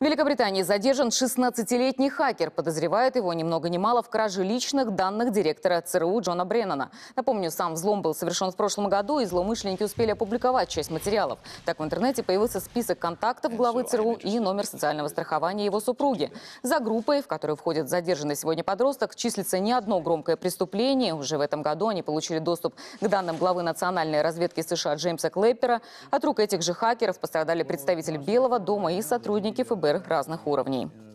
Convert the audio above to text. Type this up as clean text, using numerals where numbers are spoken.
В Великобритании задержан 16-летний хакер. Подозревают его ни много ни мало в краже личных данных директора ЦРУ Джона Бреннана. Напомню, сам взлом был совершен в прошлом году, и злоумышленники успели опубликовать часть материалов. Так в интернете появился список контактов главы ЦРУ и номер социального страхования его супруги. За группой, в которую входит задержанный сегодня подросток, числится не одно громкое преступление. Уже в этом году они получили доступ к данным главы национальной разведки США Джеймса Клэппера. От рук этих же хакеров пострадали представители Белого дома и сотрудники ФБР разных уровней.